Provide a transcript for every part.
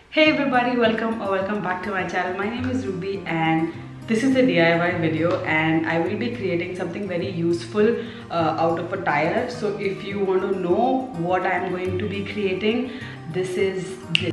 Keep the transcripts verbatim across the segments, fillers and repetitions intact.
Hey everybody, welcome or welcome back to my channel. My name is Ruby and this is a D I Y video and I will be creating something very useful uh, out of a tire. So if you want to know what I am going to be creating, this is this.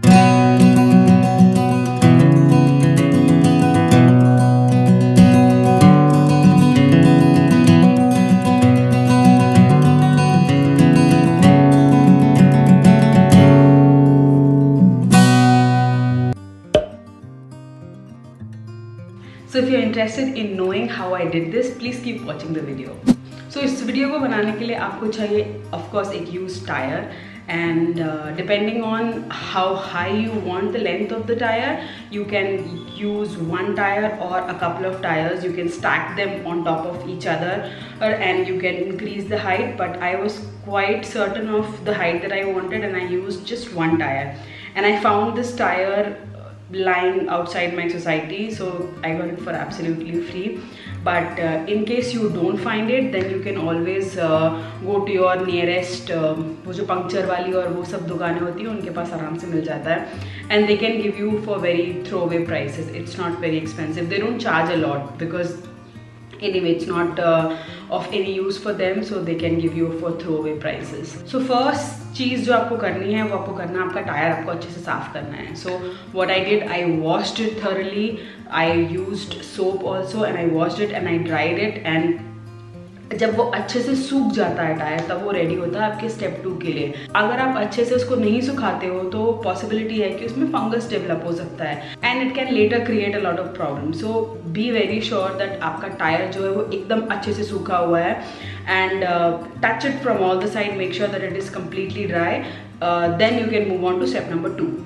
So if you're interested in knowing how I did this, please keep watching the video. So इस video को बनाने के लिए आपको चाहिए of course एक used tire and uh, depending on how high you want the length of the tire, you can use one tire or a couple of tires. You can stack them on top of each other or, and you can increase the height, but I was quite certain of the height that I wanted and I used just one tire. And I found this tire lying outside my society, so I got it for absolutely free. But uh, in case you don't find it, then you can always uh, go to your nearest uh, वो जो puncture वाली और वो सब दुकानें होती हैं उनके पास आराम से मिल जाता है and they can give you for very throwaway prices. It's not very expensive. They don't charge a lot because anyway it's not uh, of any use for them, so they can give you for throwaway prices. So first चीज़ जो आपको करनी है वो आपको करना है आपका tyre आपको अच्छे से साफ़ करना है. So what I did, I washed it thoroughly. I used soap also and I washed it and I dried it, and जब वो अच्छे से सूख जाता है टायर तब वो रेडी होता है आपके स्टेप टू के लिए. अगर आप अच्छे से उसको नहीं सुखाते हो तो पॉसिबिलिटी है कि उसमें फंगस डेवलप हो सकता है and it can later create a lot of problem. So be very sure that आपका टायर जो है वो एकदम अच्छे से सूखा हुआ है and touch it from all the side, make sure that it is completely dry. Then you can move on to step number two.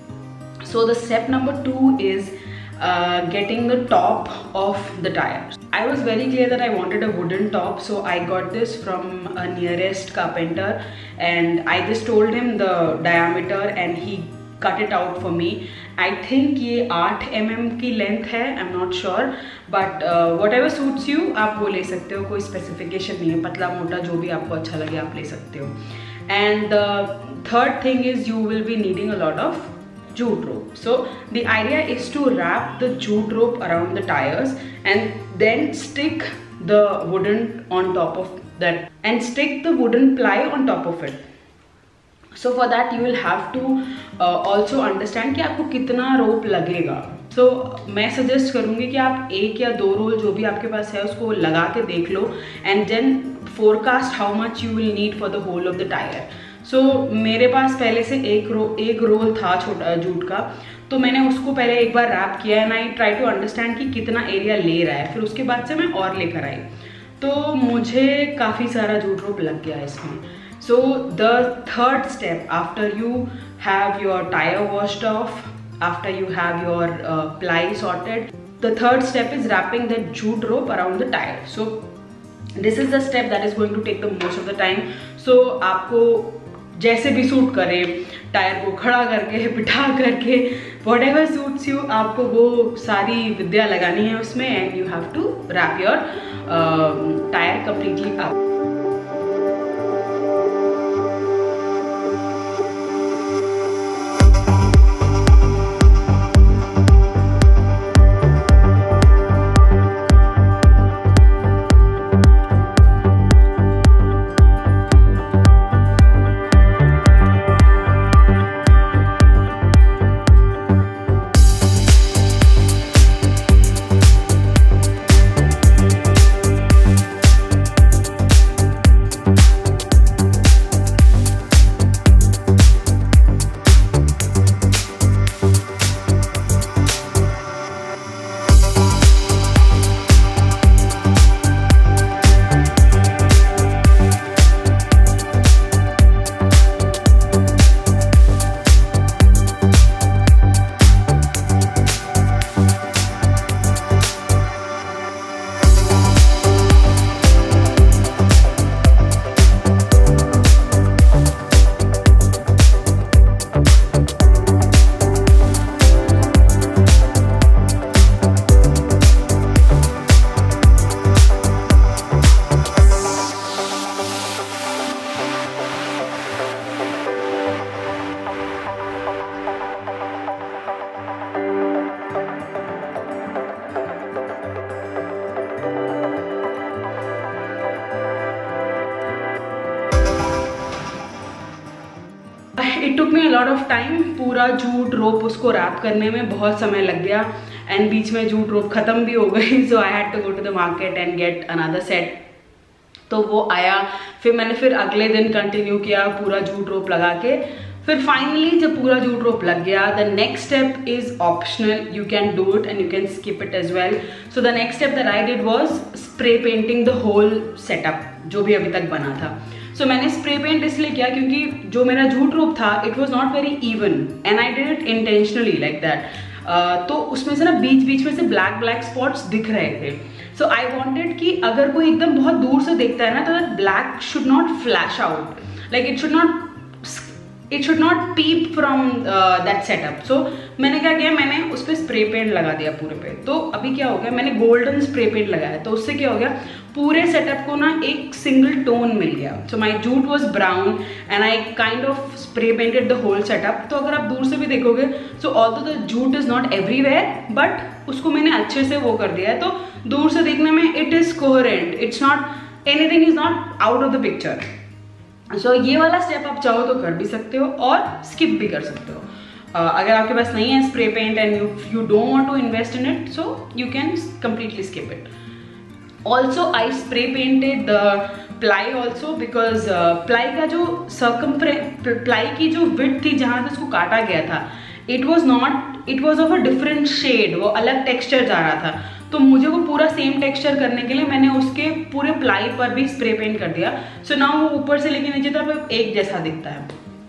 So the step number two is Uh, getting the top of the tire. I was very clear that I wanted a wooden top, so I got this from a nearest carpenter and I just told him the diameter and he cut it out for me. I think ये eight millimeters की length है, I'm not sure, but uh, whatever suits you आप वो ले सकते हो, कोई specification नहीं है, पतला मोटा जो भी आपको अच्छा लगे आप ले सकते हो. And the third thing is you will be needing a lot of jute rope. So the idea is to wrap the jute rope around the tires and then stick the wooden on top of that and stick the wooden ply on top of it. So for that you will have to uh, also understand कि आपको कितना rope लगेगा. So मैं suggest करूँगी कि आप एक या दो रोल जो भी आपके पास है उसको लगा के देख लो and then forecast how much you will need for the whole of the tire. So so, मेरे पास पहले से एक रो एक रोल था छोटा जूट का, तो मैंने उसको पहले एक बार रैप किया and I try to understand कि कितना एरिया ले रहा है. फिर उसके बाद से मैं और लेकर आई तो मुझे काफ़ी सारा जूट रोप लग गया इसमें. So the third step after you have your tyre washed off, after you have your ply sorted, the third step is wrapping the jute rope around the tyre. So this is the step that is going to take the most of the time. So आपको जैसे भी suit करे, tyre को खड़ा करके बिठा करके whatever suits you, आपको वो सारी विद्या लगानी है उसमें and you have to wrap your uh, tire completely up. Me a lot of time, पूरा जूट रोप उसको रैप करने में बहुत समय लग गया एंड बीच में जूट रोप ख़त्म भी हो गई, so I had to go to the market and get another set. तो वो आया, फिर मैंने फिर अगले दिन कंटिन्यू किया पूरा जूट रोप लगा के। फिर फाइनली जब पूरा जूट रोप लग गया, the next step is optional, you can do it and you can skip it as well. So the next step that I did was spray painting the whole setup जो भी अभी तक बना था। So so, मैंने spray paint इसलिए किया क्योंकि जो मेरा जूट रोप था it was not very even and I did it intentionally like that. तो उसमें से ना बीच बीच में से ब्लैक ब्लैक स्पॉट्स दिख रहे थे। सो आई वॉन्टेड कि अगर कोई एकदम बहुत दूर से देखता है ना तो that black should not flash out, like it should not it should not peep from that setup. So मैंने क्या किया, मैंने उस पर स्प्रे पेंट लगा दिया पूरे पे। तो अभी क्या हो गया, मैंने गोल्डन स्प्रे पेंट लगाया, तो उससे क्या हो गया, पूरे सेटअप को ना एक सिंगल टोन मिल गया। So my jute was brown and I kind of spray painted the whole setup. तो अगर आप दूर से भी देखोगे, so although the jute is not everywhere, but उसको मैंने अच्छे से वो कर दिया है, तो दूर से देखने में it is coherent, it's not anything is not out of the picture. So so, ये वाला स्टेप आप चाहो तो कर भी सकते हो और स्किप भी कर सकते हो। uh, अगर आपके पास नहीं है spray paint and you you don't want to invest in it, so you can completely skip it. Also I spray painted the ply also, because ply का जो सर्कम्फ्रे प्लाई की जो विड्थ थी जहाँ से उसको काटा गया था, it was not it was of a different shade, वो अलग टेक्सचर जा रहा था। तो मुझे वो पूरा सेम टेक्सचर करने के लिए मैंने उसके पूरे प्लाई पर भी स्प्रे पेंट कर दिया। सो नाउ वो ऊपर से लेके नीचे तक एक जैसा दिखता है।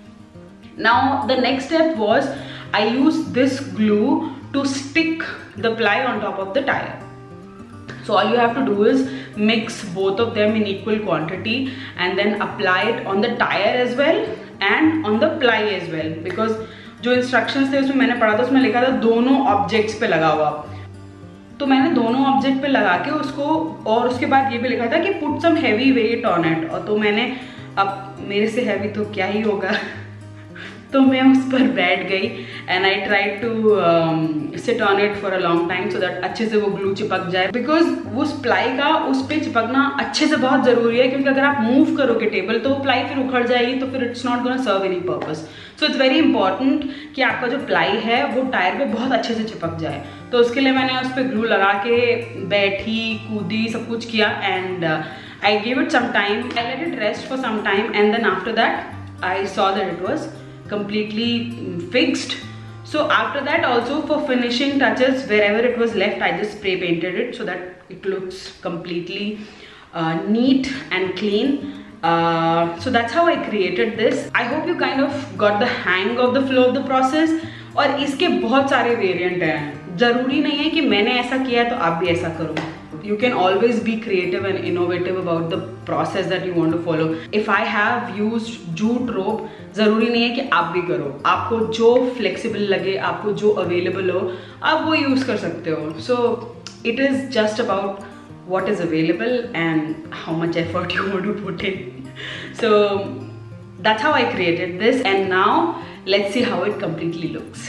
Now the next step was I use this glue to stick the ply on top of the tyre. So all you have to do is mix both of them in equal quantity and then apply it on the tire as well and on the ply as well, because जो instructions थे उसमें मैंने पढ़ा था, उसमें लिखा था दोनों objects पे लगा हुआ। तो मैंने दोनों ऑब्जेक्ट पे लगा के उसको, और उसके बाद ये भी लिखा था कि put some heavy weight on it. और तो मैंने, अब मेरे से हैवी तो क्या ही होगा तो मैं उस पर बैठ गई and I try to sit on it for a long time so that अच्छे से वो ग्लू चिपक जाए, बिकॉज उस प्लाई का उस पर चिपकना अच्छे से बहुत ज़रूरी है, क्योंकि अगर आप मूव करोगे टेबल तो वो प्लाई फिर उखड़ जाएगी, तो फिर it's not gonna serve any purpose. So it's very important कि आपका जो प्लाई है वो टायर पे बहुत अच्छे से चिपक जाए। तो उसके लिए मैंने उस पर ग्लू लगा के बैठी, कूदी, सब कुछ किया and I give it some time, I let it rest for some time and then after that I saw that it was completely fixed. So after that also, for finishing touches, wherever it was left, I just spray painted it so that it looks completely uh, neat and clean. Uh, so that's how I created this. I hope you kind of got the hang of the flow of the process. और इसके बहुत सारे variant हैं, ज़रूरी नहीं है कि मैंने ऐसा किया है तो आप भी ऐसा करो। You can always be creative and innovative about the process that you want to follow. If I have used jute rope, ज़रूरी नहीं है कि आप भी करो, आपको जो flexible लगे, आपको जो available हो, आप वो use कर सकते हो। So it is just about what is available and how much effort you want to put in. So that's how I created this, and now let's see how it completely looks.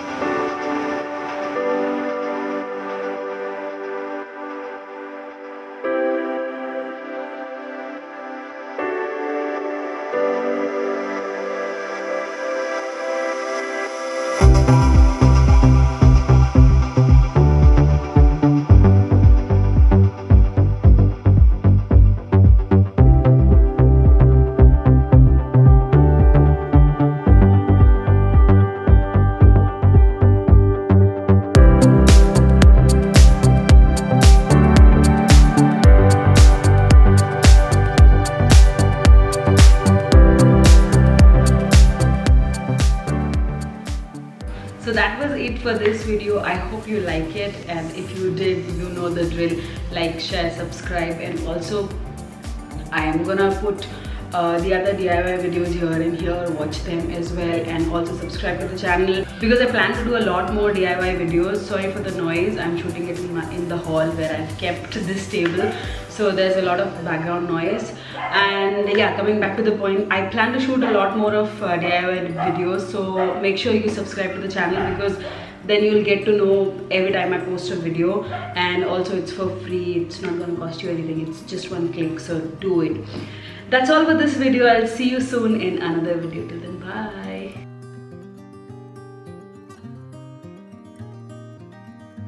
So that was it for this video. I hope you like it, and if you did, you know the drill. Like, share, subscribe, and also I am gonna put uh, the other D I Y videos here and here. Watch them as well, and also subscribe to the channel because I plan to do a lot more D I Y videos. Sorry for the noise. I'm shooting it in, my, in the hall where I've kept this table, so there's a lot of background noise. And yeah, coming back to the point, I plan to shoot a lot more of uh, D I Y videos, so make sure you subscribe to the channel because then you'll get to know every time I post a video. And also it's for free, it's not going to cost you anything, it's just one click, so do it. That's all for this video. I'll see you soon in another video. Till then, bye.